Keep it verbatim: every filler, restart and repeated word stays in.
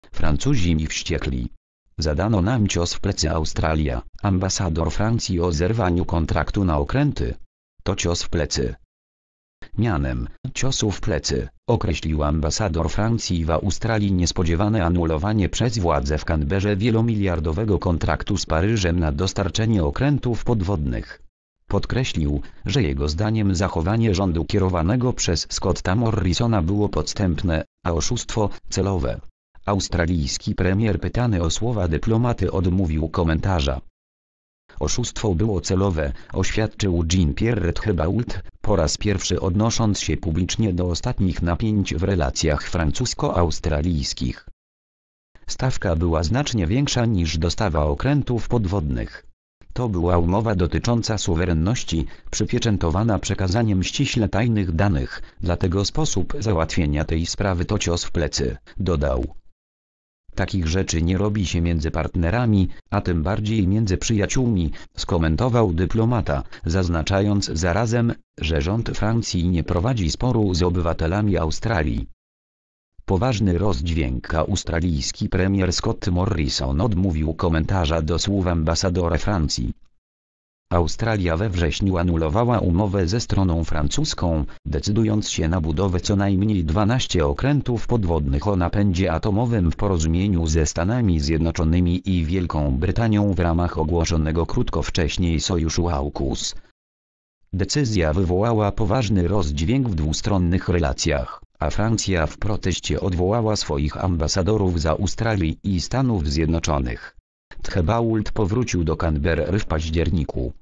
Francuzi mi wściekli. Zadano nam cios w plecy. Australia, ambasador Francji o zerwaniu kontraktu na okręty. To cios w plecy. Mianem ciosu w plecy określił ambasador Francji w Australii niespodziewane anulowanie przez władze w Canberrze wielomiliardowego kontraktu z Paryżem na dostarczenie okrętów podwodnych. Podkreślił, że jego zdaniem zachowanie rządu kierowanego przez Scotta Morrisona było podstępne, a oszustwo celowe. Australijski premier pytany o słowa dyplomaty odmówił komentarza. Oszustwo było celowe, oświadczył Jean-Pierre Thebault, po raz pierwszy odnosząc się publicznie do ostatnich napięć w relacjach francusko-australijskich. Stawka była znacznie większa niż dostawa okrętów podwodnych. To była umowa dotycząca suwerenności, przypieczętowana przekazaniem ściśle tajnych danych, dlatego sposób załatwienia tej sprawy to cios w plecy, dodał. Takich rzeczy nie robi się między partnerami, a tym bardziej między przyjaciółmi, skomentował dyplomata, zaznaczając zarazem, że rząd Francji nie prowadzi sporu z obywatelami Australii. Poważny rozdźwięk. Australijski premier Scott Morrison odmówił komentarza do słów ambasadora Francji. Australia we wrześniu anulowała umowę ze stroną francuską, decydując się na budowę co najmniej dwunastu okrętów podwodnych o napędzie atomowym w porozumieniu ze Stanami Zjednoczonymi i Wielką Brytanią w ramach ogłoszonego krótko wcześniej sojuszu AUKUS. Decyzja wywołała poważny rozdźwięk w dwustronnych relacjach, a Francja w proteście odwołała swoich ambasadorów z Australii i Stanów Zjednoczonych. Thebault powrócił do Canberry w październiku.